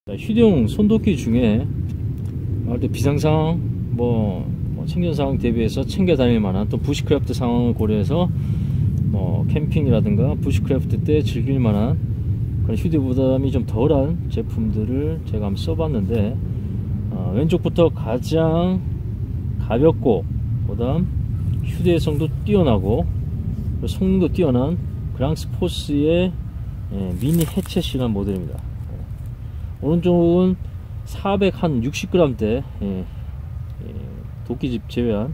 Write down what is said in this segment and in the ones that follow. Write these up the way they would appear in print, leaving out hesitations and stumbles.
휴대용 손도끼 중에 비상상황, 챙겨 상황 대비해서 챙겨 다닐 만한, 또 부시크래프트 상황을 고려해서 캠핑이라든가 부시크래프트 때 즐길 만한 그런 휴대 부담이 좀 덜한 제품들을 제가 한번 써봤는데, 왼쪽부터 가장 가볍고 그 다음 휴대성도 뛰어나고 성능도 뛰어난 그랑스포스의 미니 해쳇이라는 모델입니다. 오른쪽은 460g대 도끼집 제외한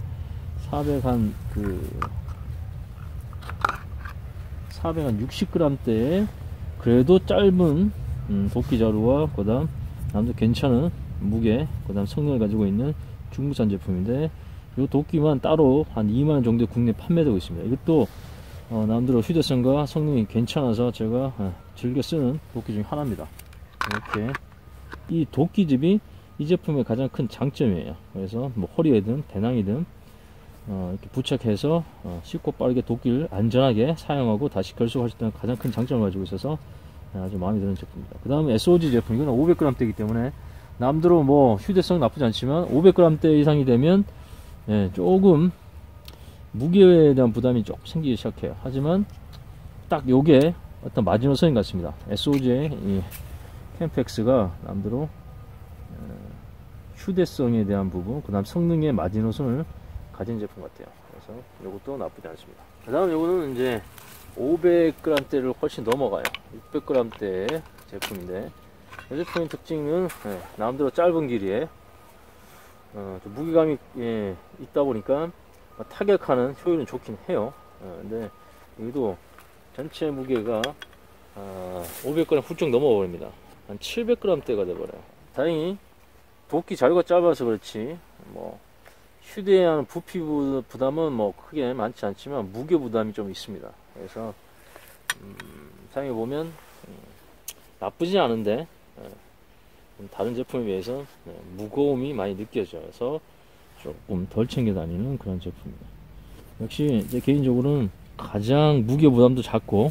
460g대의 그래도 짧은 도끼 자루와 그 다음 남도 괜찮은 무게, 그 다음 성능을 가지고 있는 중국산 제품인데, 이 도끼만 따로 한 2만원 정도에 국내 판매되고 있습니다. 이것도 남대로 휴대성과 성능이 괜찮아서 제가 즐겨 쓰는 도끼 중에 하나입니다. 이렇게 이 도끼집이 이 제품의 가장 큰 장점이에요. 그래서 허리에든 배낭이든 이렇게 부착해서 쉽고 빠르게 도끼를 안전하게 사용하고 다시 결속할 수 있는 가장 큰 장점을 가지고 있어서 아주 마음에 드는 제품입니다. 그 다음에 SOG 제품, 이거는 500g대이기 때문에 남대로 휴대성 나쁘지 않지만 500g대 이상이 되면 조금 무게에 대한 부담이 조금 생기기 시작해요. 하지만 딱 요게 어떤 마지노선인 것 같습니다. SOG의 이 캠프엑스가 남대로 휴대성에 대한 부분, 그 다음 성능의 마지노선을 가진 제품 같아요. 그래서 이것도 나쁘지 않습니다. 그 다음 요거는 이제 500g대를 훨씬 넘어가요. 600g대의 제품인데, 이 제품의 특징은 남대로 짧은 길이에 좀 무게감이 있다 보니까 타격하는 효율은 좋긴 해요. 근데 여기도 전체 무게가 500g 훌쩍 넘어 버립니다. 한 700g대가 돼버려요. 다행히 도끼 자루가 짧아서 그렇지 휴대하는 부피 부담은 크게 많지 않지만 무게 부담이 좀 있습니다. 그래서 사용해보면 나쁘지 않은데 다른 제품에 비해서 무거움이 많이 느껴져서 조금 덜 챙겨 다니는 그런 제품입니다. 역시 제 개인적으로는 가장 무게 부담도 작고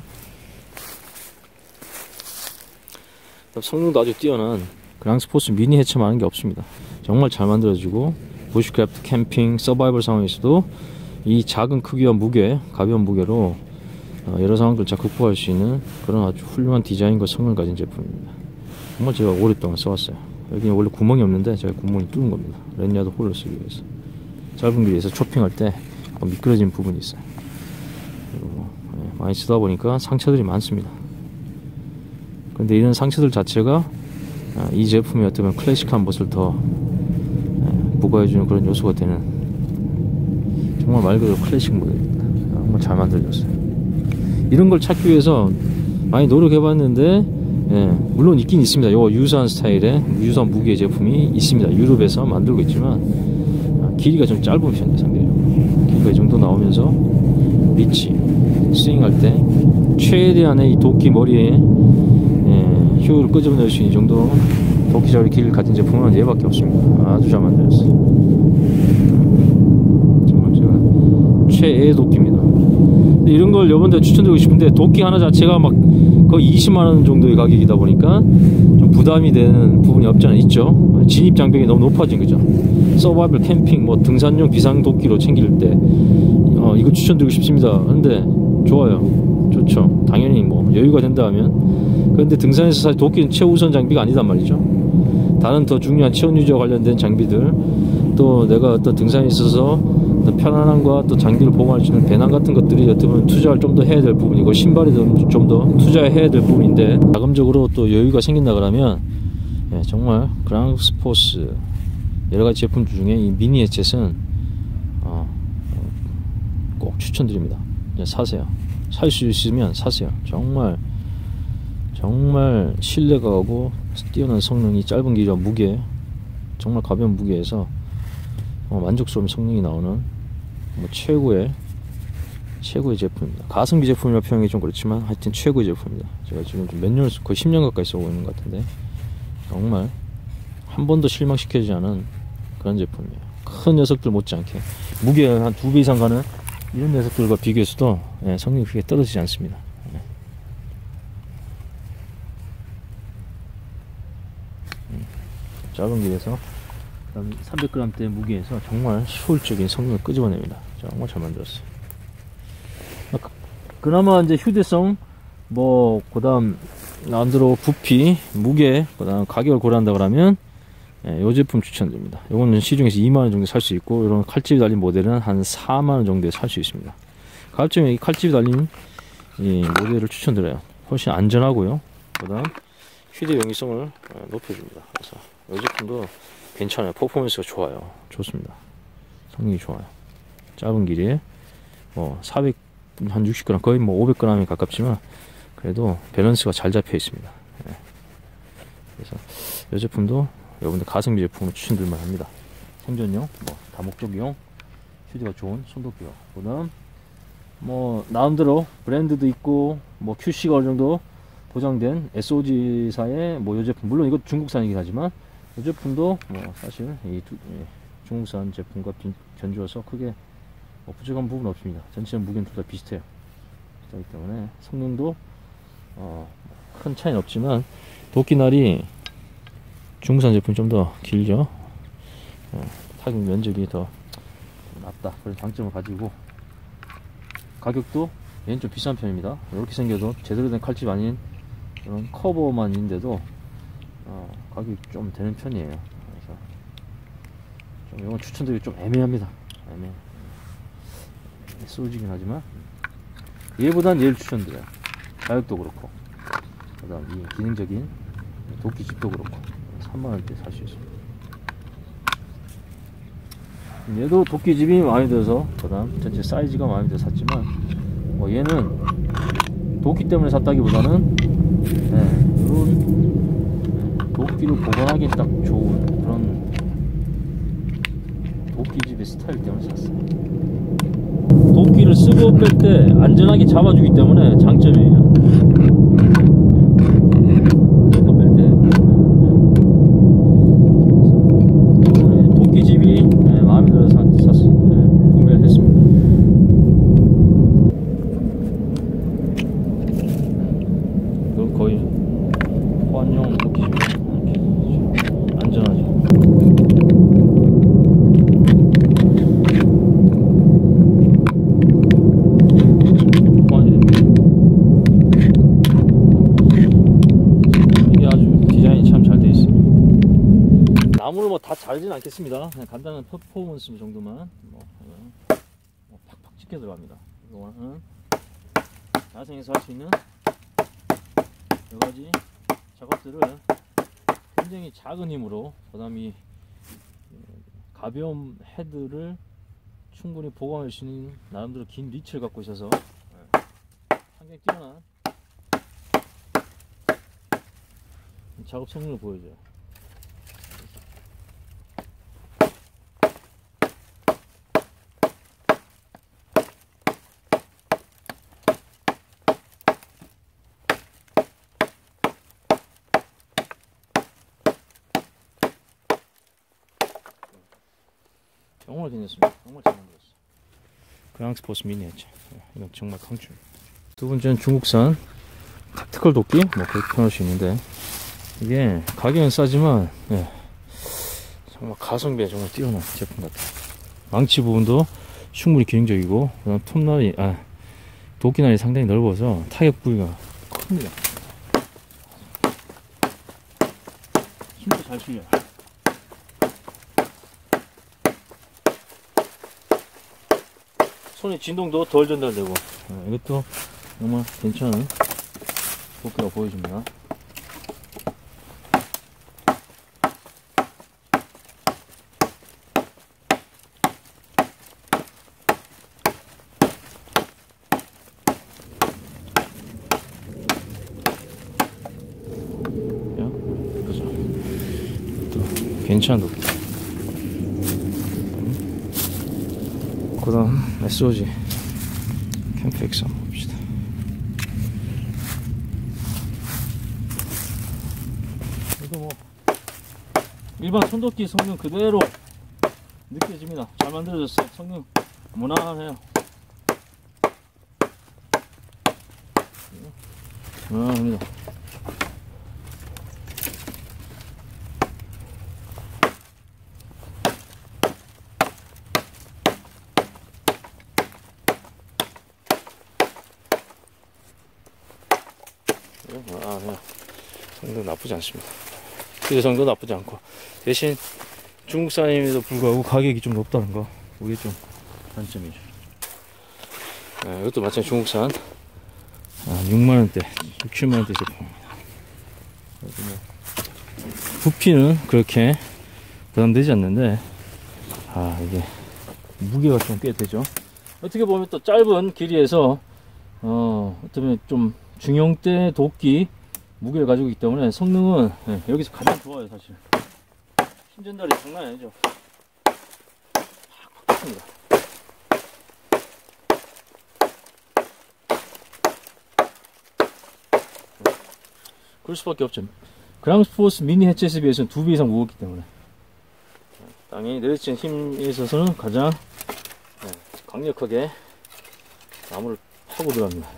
성능도 아주 뛰어난 그랑스포스 미니 해체만한 게 없습니다. 정말 잘 만들어지고 부시크래프트, 캠핑, 서바이벌 상황에서도 이 작은 크기와 무게, 가벼운 무게로 여러 상황들을 잘 극복할 수 있는 그런 아주 훌륭한 디자인과 성능을 가진 제품입니다. 정말 제가 오랫동안 써왔어요. 여기 원래 구멍이 없는데 제가 구멍이 뚫은 겁니다. 랜야드 홀을 쓰기 위해서. 짧은 길에서 쇼핑할 때 미끄러진 부분이 있어요. 그리고 많이 쓰다 보니까 상처들이 많습니다. 그런데 이런 상처들 자체가 이 제품의 어떤 클래식한 모습을 더 부과해주는 그런 요소가 되는, 정말 말 그대로 클래식 모델입니다. 정말 잘 만들어졌어요. 이런 걸 찾기 위해서 많이 노력해봤는데, 물론 있긴 있습니다. 요 유사한 스타일의 유사한 무게의 제품이 있습니다. 유럽에서 만들고 있지만 길이가 좀 짧은 편이에요. 상대적으로 길이가 이 정도 나오면서 리치, 스윙할 때 최대한의 이 도끼 머리에 효율을 끄집어낼 수 있는 정도 도끼 자루 길이를 가진 제품은 얘밖에 없습니다. 아주 잘 만들었어요. 정말 제가 최애 도끼입니다. 근데 이런 걸 여러분들 추천드리고 싶은데, 도끼 하나 자체가 거의 20만원 정도의 가격이다 보니까 좀 부담이 되는 부분이 없지 않아 있죠. 진입 장벽이 너무 높아진 거죠. 서바이벌, 캠핑, 등산용 비상 도끼로 챙길 때 이거 추천드리고 싶습니다. 근데 좋아요, 좋죠. 당연히 여유가 된다 하면. 그런데 등산에서 사실 도끼는 최우선 장비가 아니단 말이죠. 다른 더 중요한 체온 유지와 관련된 장비들, 또 내가 어떤 등산에 있어서 편안함과 또 장비를 보관할 수 있는 배낭 같은 것들이 어떻게 보면 투자를 좀 더 해야 될 부분이고, 신발이 좀 더 투자해야 될 부분인데, 자금적으로 또 여유가 생긴다 그러면 정말 그랑스포스 여러가지 제품 중에 이 미니 해쳇은 꼭 추천드립니다. 사세요. 살 수 있으면 사세요. 정말 신뢰가 가고 뛰어난 성능이, 짧은 길이와 무게, 정말 가벼운 무게에서 만족스러운 성능이 나오는 최고의 제품입니다. 가성비 제품이라 표현이 좀 그렇지만 하여튼 최고의 제품입니다. 제가 지금 몇 년, 거의 10년 가까이 쓰고 있는 것 같은데 정말 한 번도 실망시키지 않은 그런 제품이에요. 큰 녀석들 못지않게 무게가 한 2배 이상 가는 이런 녀석들과 비교해서도 성능이 크게 떨어지지 않습니다. 작은 길에서 300g대 무게에서 정말 효율적인 성능을 끄집어냅니다. 정말 잘 만들었어요. 그나마 이제 휴대성, 뭐 그다음 나름대로 부피, 무게, 그다음 가격을 고려한다 그러면 이 제품 추천드립니다. 이거는 시중에서 2만원 정도 살 수 있고, 이런 칼집이 달린 모델은 한 4만원 정도에 살 수 있습니다. 가급적이면 이 칼집이 달린 이 모델을 추천드려요. 훨씬 안전하고요. 그다음 휴대 용이성을 높여줍니다. 그래서 이 제품도 괜찮아요. 퍼포먼스가 좋아요. 좋습니다. 성능이 좋아요. 짧은 길이에 뭐 400, 한 60g, 거의 뭐 500g에 가깝지만 그래도 밸런스가 잘 잡혀 있습니다. 네. 그래서 이 제품도 여러분들 가성비 제품으로 추천드릴만 합니다. 생존용, 뭐 다목적용, 휴대가 좋은 손도끼요. 그다음 뭐 나름대로 브랜드도 있고, 뭐 QC가 어느 정도 보장된 SOG사의 뭐 이 제품, 물론 이것도 중국산이긴 하지만 이 제품도 뭐 사실 이 중국산 제품과 견주어서 크게 뭐 부족한 부분 없습니다. 전체 무게는 둘 다 비슷해요. 그렇기 때문에 성능도 큰 차이는 없지만 도끼날이 중국산 제품이 좀 더 길죠. 타격 면적이 더 낮다. 그런 장점을 가지고, 가격도 얘는 좀 비싼 편입니다. 이렇게 생겨도 제대로 된 칼집 아닌 그런 커버만 있는데도 가격이 좀 되는 편이에요. 그래서 좀 이건 추천드리기 좀 애매합니다. SOG이긴 하지만 얘보단 얘를 추천드려요. 가격도 그렇고, 그 다음 이 기능적인 도끼집도 그렇고 3만원대 살 수 있습니다. 얘도 도끼집이 마음에 들어서, 그 다음 전체 사이즈가 마음에 들어서 샀지만, 뭐 얘는 도끼 때문에 샀다기보다는 이런 도끼를 보관하기 딱 좋은 그런 도끼집의 스타일 때문에 샀어요. 도끼를 쓰고 뺄 때 안전하게 잡아주기 때문에 장점이에요. 도끼집이 마음에 들어서 구매를 했습니다. 이건 거의 호환용 도끼집이에요. 안전하죠. 나무를 뭐 다 자르진 않겠습니다. 그냥 간단한 퍼포먼스 정도만 팍팍 찍혀 들어갑니다. 이거는 야생에서 할 수 있는 여러가지 작업들을 굉장히 작은 힘으로, 그 다음 이 가벼운 헤드를 충분히 보강할 수 있는 나름대로 긴 리치를 갖고 있어서 상당히 뛰어난 작업 성능을 보여줘요. 정말 괜찮습니다. 정말 잘 만들었어요. 그랑스포스 미니 했죠. 이건 정말 강추. 두 번째는 중국산 탁티컬 도끼, 뭐 그렇게 표현할 수 있는데, 이게 가격은 싸지만 정말 가성비에 정말 뛰어난 제품 같아요. 망치 부분도 충분히 기능적이고, 그다음 톱날이 도끼날이 상당히 넓어서 타격 부위가 큽니다. 힘도 잘 실려요. 손의 진동도 덜 전달되고, 이것도 정말 괜찮은 도끼가 보여집니다. 그죠? 또 괜찮은 도끼. 그 다음 SOG 캠프엑스 한번 봅시다. 이거 뭐 일반 손도끼 성능 그대로 느껴집니다. 잘 만들어졌어요. 성능 무난해요. 무난합니다. 나쁘지 않습니다. 휴대성도 나쁘지 않고, 대신 중국산임에도 불구하고 가격이 좀 높다는 거, 그게 좀 단점이죠. 이것도 마찬가지 중국산 6만원대 6, 7만원대 제품입니다. 부피는 그렇게 부담되지 않는데 이게 무게가 좀 꽤 되죠. 어떻게 보면 또 짧은 길이에서 어떻게 보면 좀 중형대 도끼 무게를 가지고 있기 때문에 성능은 여기서 가장 좋아요. 사실 힘 전달이 장난 아니죠. 팍팍 쳤습니다. 그럴 수밖에 없죠. 그랑스포스 미니 해체에 비해서는 2배 이상 무겁기 때문에 땅이 내리치는 힘에 있어서는 가장 강력하게 나무를 파고 들어갑니다.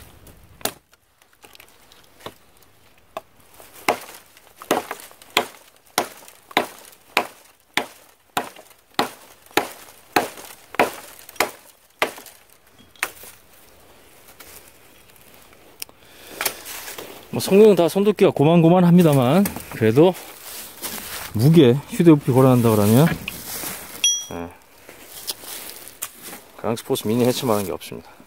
뭐 성능은 다 손도끼가 고만고만합니다만 그래도 무게 휴대부피 고려한다 그러면 그랑스포스 미니 해체만한 게 없습니다.